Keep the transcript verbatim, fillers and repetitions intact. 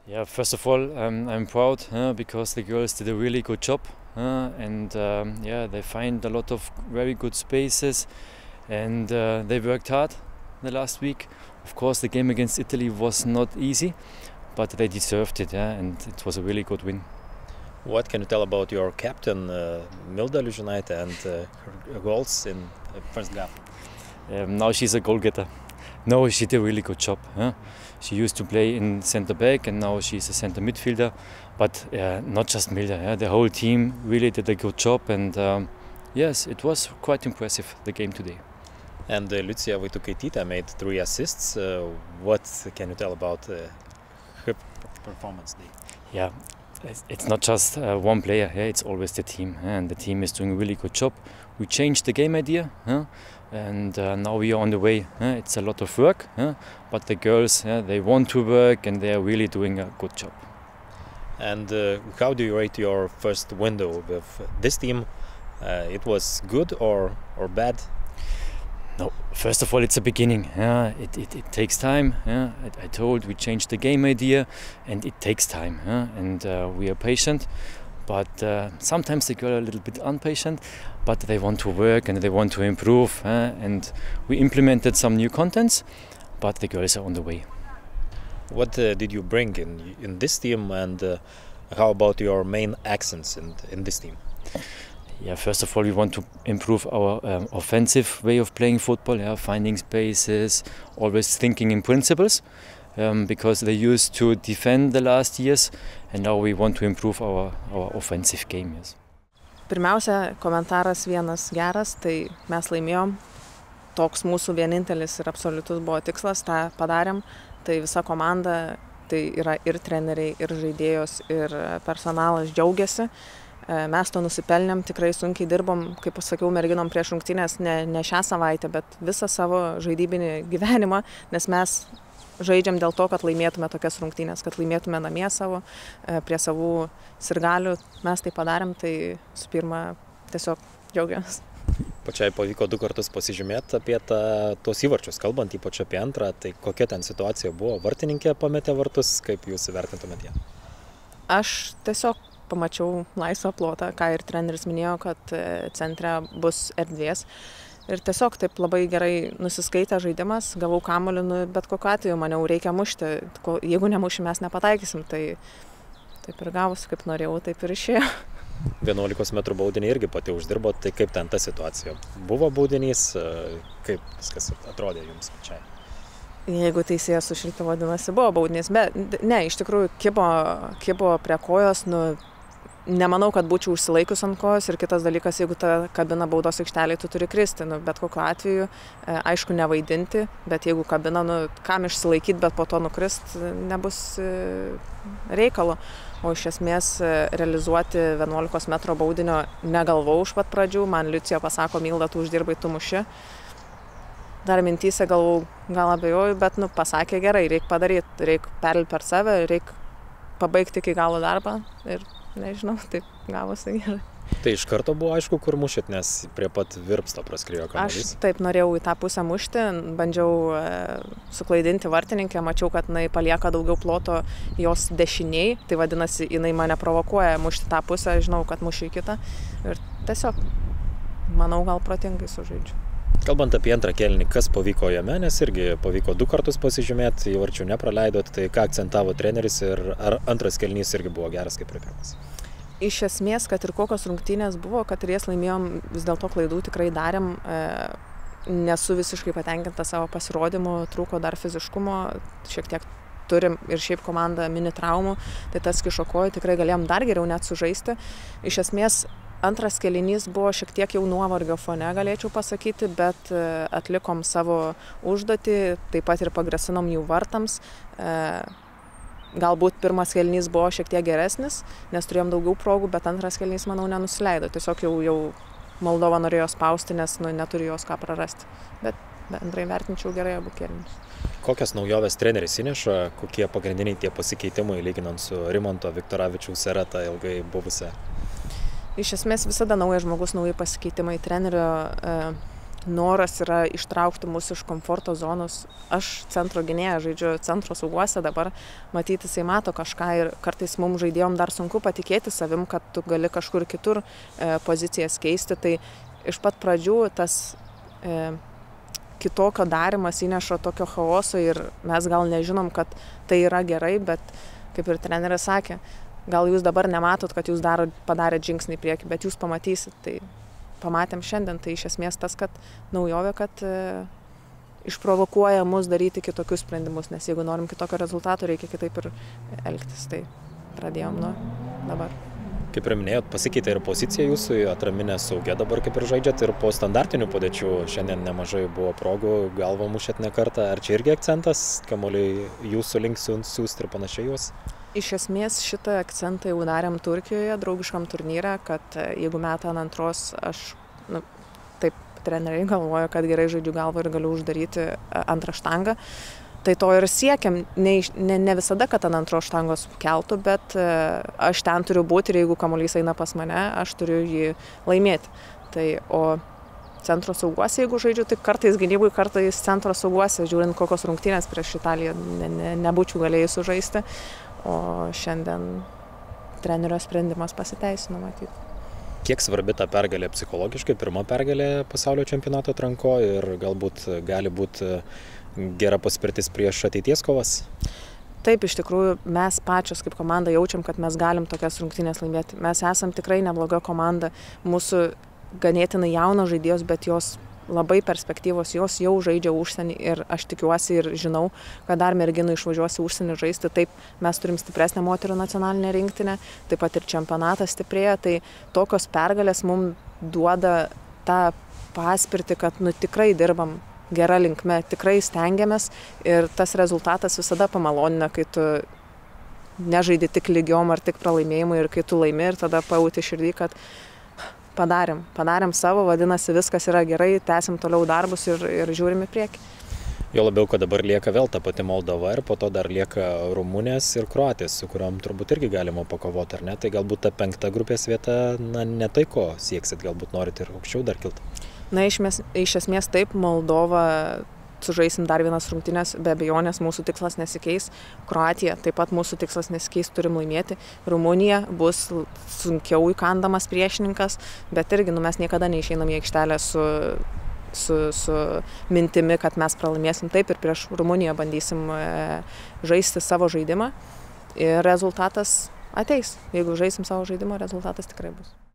Yeah, first of all, um, I'm proud uh, because the girls did a really good job, uh, and um, yeah, they find a lot of very good spaces, and uh, they worked hard the last week. Of course, the game against Italy was not easy, but they deserved it, yeah, and it was a really good win. What can you tell about your captain, uh, Milda Liužinaitė, and uh, her goals in the first half? Um, now she's a goal getter. No, she did a really good job. Huh? She used to play in centre back, and now she's a centre midfielder. But uh, not just Milda, yeah? The whole team really did a good job, and um, yes, it was quite impressive, the game today. And uh, Liucija Vaitukaitytė made three assists. Uh, what can you tell about uh, her performance today? Yeah, it's not just uh, one player, yeah? It's always the team, yeah? And the team is doing a really good job. We changed the game idea, yeah? And uh, now we are on the way. Yeah? It's a lot of work, yeah? But the girls, yeah, they want to work, and they are really doing a good job. And uh, how do you rate your first window with this team? Uh, it was good or, or bad? No, first of all, it's a beginning. Yeah, it, it, it takes time. Yeah, I, I told we changed the game idea, and it takes time. Yeah? And uh, we are patient, but uh, sometimes they get a little bit impatient. But they want to work and they want to improve. Yeah? And we implemented some new contents, but the girls are on the way. What uh, did you bring in in this team, and uh, how about your main accents in in this team? Yeah, first of all, we want to improve our um, offensive way of playing football, yeah, finding spaces, always thinking in principles, um, because they used to defend the last years, and now we want to improve our, our offensive game. Yes. Pirmiausia, komentaras vienas geras, tai mes laimėjom. Toks mūsų vienintelis ir absoliutus buvo tikslas, tą padarėm. Tai visa komanda, tai yra ir treneriai, ir žaidėjos, ir personalas džiaugiasi. Mes to nusipelnėm, tikrai sunkiai dirbom, kaip pasakiau, merginom prieš rungtynes, ne, ne šią savaitę, bet visą savo žaidybinį gyvenimą, nes mes žaidžiam dėl to, kad laimėtume tokias rungtynes, kad laimėtume namie savo, prie savų sirgalių. Mes tai padarėm, tai su pirma tiesiog džiaugiamės. Pačiai pavyko du kartus pasižymėti apie tą, tos įvarčius, kalbant ypač apie antrą, tai kokia ten situacija buvo? Vartininkė pametė vartus, kaip jūs įvertintumėte ją? Aš tiesiog pamačiau laisvą plotą, ką ir treneris minėjo, kad centre bus erdvės. Ir tiesiog taip labai gerai nusiskaitė žaidimas, gavau kamuolį, nu, bet kokiu atveju maniau reikia mušti. Jeigu nemušim, mes nepataikysim, tai taip ir gavosi, kaip norėjau, taip ir išėjo. vienuolikos metrų baudinį irgi pati uždirbo, tai kaip ten ta situacija? Buvo baudinys, kaip viskas atrodė jums pačiai? Jeigu teisėjas sušilti vadinasi, buvo baudinys, bet ne, iš tikrųjų kibo, kibo prie kojos, nu, nemanau, kad būčiau užsilaikius ant kojos, ir kitas dalykas, jeigu ta kabina baudos aikšteliai, tu turi kristi, nu, bet kokiu atveju, aišku, nevaidinti, bet jeigu kabina, nu, kam išsilaikyti, bet po to nukrist, nebus reikalo. O iš esmės realizuoti vienuolikos metro baudinio negalvau iš pat pradžių, man Liucija pasako, Milda, tu uždirbai, tu muši. Dar mintyse galvau, gal abejoju, bet nu, pasakė gerai, reikia padaryti, reikia perlipti per save, reikia pabaigti iki galo darbą ir nežinau, taip gavosi gerai. Tai iš karto buvo aišku, kur mušit, nes prie pat virpsto praskriejo kamuolys. Aš taip norėjau į tą pusę mušti, bandžiau e, suklaidinti vartininkę, mačiau, kad jinai palieka daugiau ploto jos dešiniai, tai vadinasi, jinai mane provokuoja mušti tą pusę, žinau, kad mušiu į kitą ir tiesiog, manau, gal protingai sužaidžiu. Kalbant apie antrą kėlinį, kas pavyko jame, nes irgi pavyko du kartus pasižymėti, įvarčių nepraleidot, tai ką akcentavo treneris ir ar antras kėlinys irgi buvo geras kaip ir pirmas? Iš esmės, kad ir kokios rungtynės buvo, kad ir jas laimėjom, vis dėlto klaidų tikrai darėm, nesu visiškai patenkinta savo pasirodymu, trūko dar fiziškumo, šiek tiek turim ir šiaip komanda mini traumų, tai tas kišokoju tikrai galėjom dar geriau net sužaisti. Iš esmės, antras kėlinys buvo šiek tiek jau nuovargio fone, galėčiau pasakyti, bet atlikom savo užduotį, taip pat ir pagrasinom jų vartams. Galbūt pirmas kėlinys buvo šiek tiek geresnis, nes turėjom daugiau progų, bet antras kėlinys, manau, nenusileido. Tiesiog jau, jau Moldova norėjo spausti, nes nu, neturi jos ką prarasti. Bet bendrai vertinčiau gerai abu kėlinius. Kokias naujoves treneris įneša, kokie pagrindiniai tie pasikeitimai lyginant su Rimanto Viktoravičiaus era, ta ilgai buvusia? Iš esmės visada naujas žmogus, nauji pasikeitimai. Trenerio e, noras yra ištraukti mus iš komforto zonos. Aš centro gynėja žaidžiu centro sauguose, dabar matyti jisai mato kažką ir kartais mums žaidėjom dar sunku patikėti savim, kad tu gali kažkur kitur e, pozicijas keisti. Tai iš pat pradžių tas e, kitokio darimas įneša tokio chaoso ir mes gal nežinom, kad tai yra gerai, bet kaip ir treneris sakė, gal jūs dabar nematot, kad jūs daro, padarėt žingsnį į priekį, bet jūs pamatysit. Tai pamatėm šiandien, tai iš esmės tas, kad naujovė, kad e, išprovokuoja mus daryti kitokius sprendimus, nes jeigu norim kitokio rezultato, reikia kitaip ir elgtis. Tai pradėjom nuo dabar. Kaip ir minėjot, pasikeitė ir pozicija jūsų, atraminė saugia dabar kaip ir žaidžiat ir po standartinių padėčių šiandien nemažai buvo progų, galvą mušėt ne kartą. Ar čia irgi akcentas, kamuoliai jūsų link siųsti ir panašiai juos? Iš esmės šitą akcentą jau darėm Turkijoje, draugiškam turnyre, kad jeigu metą ant antros aš, nu, taip treneriai galvoja, kad gerai žaidžiu galvą ir galiu uždaryti antrą štangą. Tai to ir siekiam, ne, ne, ne visada, kad ant antros štangos keltų, bet aš ten turiu būti ir jeigu kamuolys eina pas mane, aš turiu jį laimėti. Tai, o centro sauguose, jeigu žaidžiu, tai kartais gynybui, kartais centro sauguose, žiūrint kokios rungtynės prieš Italiją, ne, ne, nebūčiau galėjus sužaisti. O šiandien trenerio sprendimas pasiteisino matyti. Kiek svarbi ta pergalė psichologiškai, pirma pergalė pasaulio čempionato atranko ir galbūt gali būti gera paspirtis prieš ateities kovas? Taip, iš tikrųjų, mes pačios kaip komanda jaučiam, kad mes galim tokias rungtynės laimėti. Mes esam tikrai nebloga komanda, mūsų ganėtinai jaunos žaidėjos, bet jos labai perspektyvos, jos jau žaidžia užsienį ir aš tikiuosi ir žinau, kad dar merginų išvažiuosi užsienį žaisti. Taip, mes turim stipresnę moterų nacionalinę rinktinę, taip pat ir čempionatas stiprėja, tai tokios pergalės mums duoda tą paspirtį, kad nu, tikrai dirbam gera linkme, tikrai stengiamės ir tas rezultatas visada pamalonina, kai tu nežaidi tik lygiom ar tik pralaimėjimui ir kai tu laimi ir tada pajauti širdį, kad padarėm, padarėm savo, vadinasi, viskas yra gerai, tęsim toliau darbus ir, ir žiūrim į priekį. Jo labiau, kad dabar lieka vėl ta pati Moldova ir po to dar lieka Rumunės ir Kroatijos, su kuriuom turbūt irgi galima pakovoti, ar ne? Tai galbūt ta penkta grupės vieta, na, ne tai ko sieksit, galbūt norit ir aukščiau dar kilti. Na, iš, mes, iš esmės taip, Moldova sužaisim dar vienas rungtynės, be abejonės mūsų tikslas nesikeis. Kroatija, taip pat mūsų tikslas nesikeis, turim laimėti. Rumunija bus sunkiau įkandamas priešininkas, bet irgi nu, mes niekada neišeinam į aikštelę su, su, su mintimi, kad mes pralaimėsim. Taip ir prieš Rumuniją bandysim e, žaisti savo žaidimą ir rezultatas ateis. Jeigu žaisim savo žaidimą, rezultatas tikrai bus.